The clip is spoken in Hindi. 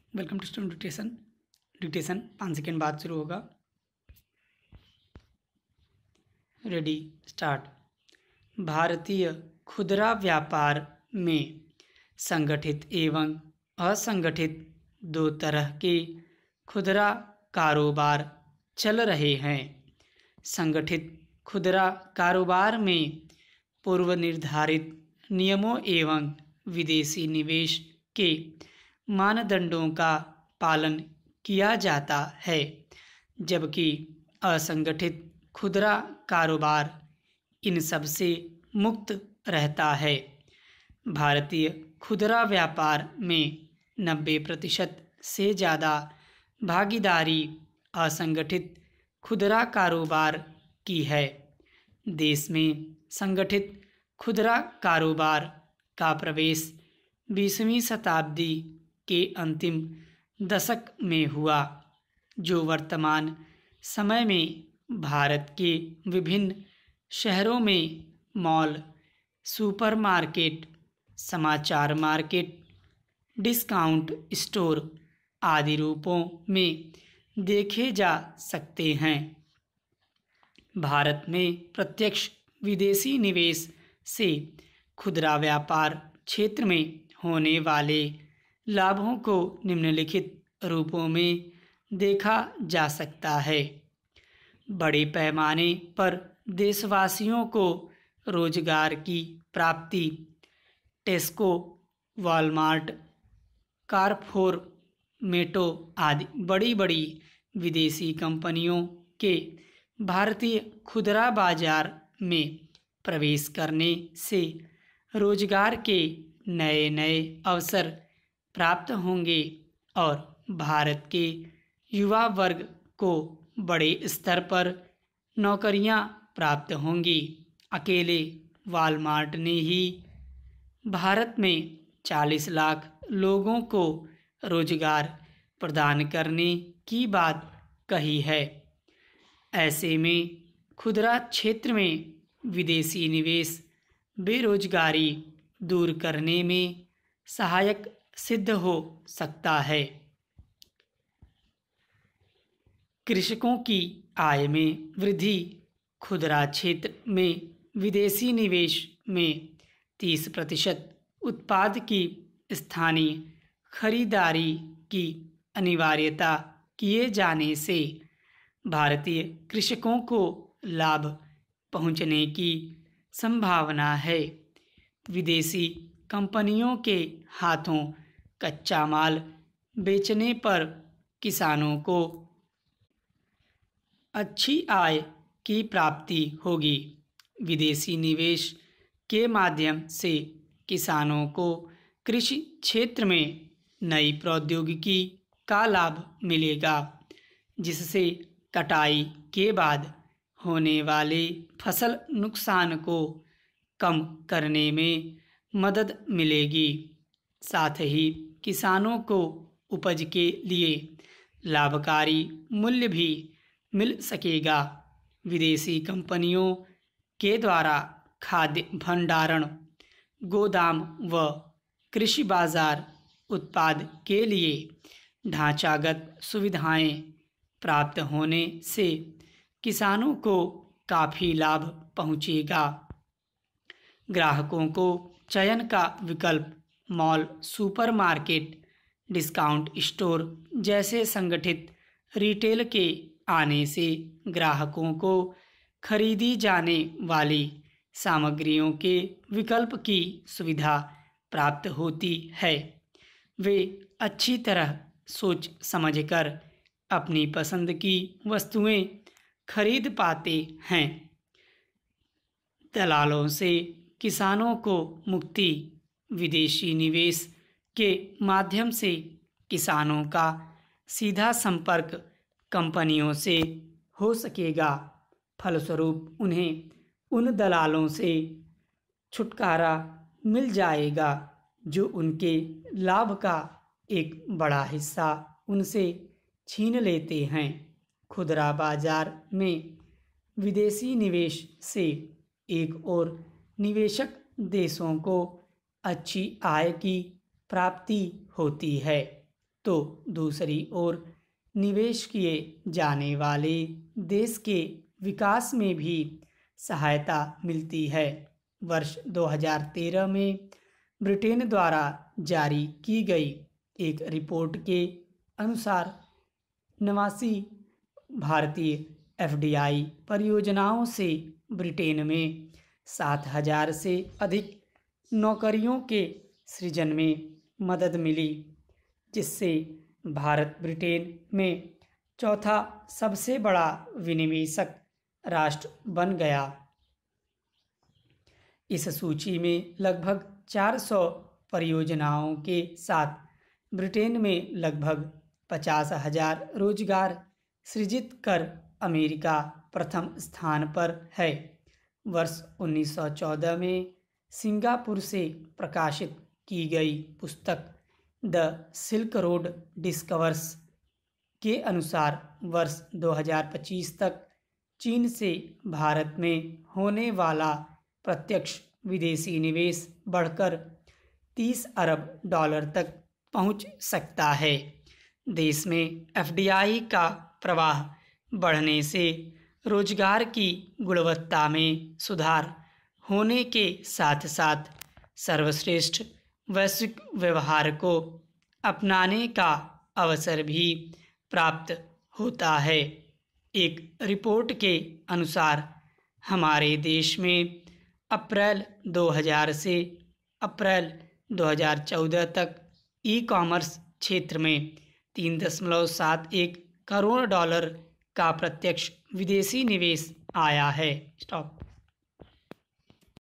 Welcome to student dictation 5 second बाद शुरू होगा। Ready start. भारतीय खुदरा व्यापार में संगठित एवं असंगठित दो तरह के खुदरा कारोबार चल रहे हैं। संगठित खुदरा कारोबार में पूर्व निर्धारित नियमों एवं विदेशी निवेश के मानदंडों का पालन किया जाता है, जबकि असंगठित खुदरा कारोबार इन सब से मुक्त रहता है। भारतीय खुदरा व्यापार में 90% से ज़्यादा भागीदारी असंगठित खुदरा कारोबार की है। देश में संगठित खुदरा कारोबार का प्रवेश 20वीं शताब्दी के अंतिम दशक में हुआ, जो वर्तमान समय में भारत के विभिन्न शहरों में मॉल, सुपरमार्केट, समाचार मार्केट, डिस्काउंट स्टोर आदि रूपों में देखे जा सकते हैं। भारत में प्रत्यक्ष विदेशी निवेश से खुदरा व्यापार क्षेत्र में होने वाले लाभों को निम्नलिखित रूपों में देखा जा सकता है। बड़े पैमाने पर देशवासियों को रोजगार की प्राप्ति। टेस्को, वॉलमार्ट, कारफोर, मेट्रो आदि बड़ी बड़ी विदेशी कंपनियों के भारतीय खुदरा बाजार में प्रवेश करने से रोजगार के नए नए अवसर प्राप्त होंगे और भारत के युवा वर्ग को बड़े स्तर पर नौकरियां प्राप्त होंगी। अकेले वॉलमार्ट ने ही भारत में 40 लाख लोगों को रोजगार प्रदान करने की बात कही है। ऐसे में खुदरा क्षेत्र में विदेशी निवेश बेरोजगारी दूर करने में सहायक सिद्ध हो सकता है। कृषकों की आय में वृद्धि। खुदरा क्षेत्र में विदेशी निवेश में 30% उत्पाद की स्थानीय खरीदारी की अनिवार्यता किए जाने से भारतीय कृषकों को लाभ पहुंचने की संभावना है। विदेशी कंपनियों के हाथों कच्चा माल बेचने पर किसानों को अच्छी आय की प्राप्ति होगी। विदेशी निवेश के माध्यम से किसानों को कृषि क्षेत्र में नई प्रौद्योगिकी का लाभ मिलेगा, जिससे कटाई के बाद होने वाले फसल नुकसान को कम करने में मदद मिलेगी। साथ ही किसानों को उपज के लिए लाभकारी मूल्य भी मिल सकेगा। विदेशी कंपनियों के द्वारा खाद्य भंडारण, गोदाम व कृषि बाजार उत्पाद के लिए ढांचागत सुविधाएं प्राप्त होने से किसानों को काफ़ी लाभ पहुंचेगा। ग्राहकों को चयन का विकल्प मॉल, सुपरमार्केट, डिस्काउंट स्टोर जैसे संगठित रिटेल के आने से ग्राहकों को खरीदी जाने वाली सामग्रियों के विकल्प की सुविधा प्राप्त होती है। वे अच्छी तरह सोच समझकर अपनी पसंद की वस्तुएं खरीद पाते हैं। दलालों से किसानों को मुक्ति। विदेशी निवेश के माध्यम से किसानों का सीधा संपर्क कंपनियों से हो सकेगा। फलस्वरूप उन्हें उन दलालों से छुटकारा मिल जाएगा जो उनके लाभ का एक बड़ा हिस्सा उनसे छीन लेते हैं। खुदरा बाजार में विदेशी निवेश से एक और निवेशक देशों को अच्छी आय की प्राप्ति होती है। तो दूसरी ओर निवेश किए जाने वाले देश के विकास में भी सहायता मिलती है। वर्ष 2013 में ब्रिटेन द्वारा जारी की गई एक रिपोर्ट के अनुसार 89 भारतीय एफडीआई परियोजनाओं से ब्रिटेन में 7,000 से अधिक नौकरियों के सृजन में मदद मिली, जिससे भारत ब्रिटेन में चौथा सबसे बड़ा विनिवेशक राष्ट्र बन गया। इस सूची में लगभग 400 परियोजनाओं के साथ ब्रिटेन में लगभग 50,000 रोजगार सृजित कर अमेरिका प्रथम स्थान पर है। वर्ष 1914 में सिंगापुर से प्रकाशित की गई पुस्तक द सिल्क रोड डिस्कवर्स के अनुसार वर्ष 2025 तक चीन से भारत में होने वाला प्रत्यक्ष विदेशी निवेश बढ़कर $30 अरब तक पहुंच सकता है। देश में एफडीआई का प्रवाह बढ़ने से रोजगार की गुणवत्ता में सुधार होने के साथ साथ सर्वश्रेष्ठ वैश्विक व्यवहार को अपनाने का अवसर भी प्राप्त होता है। एक रिपोर्ट के अनुसार हमारे देश में अप्रैल 2000 से अप्रैल 2014 तक ई कॉमर्स क्षेत्र में 3.71 करोड़ डॉलर का प्रत्यक्ष विदेशी निवेश आया है। स्टॉप।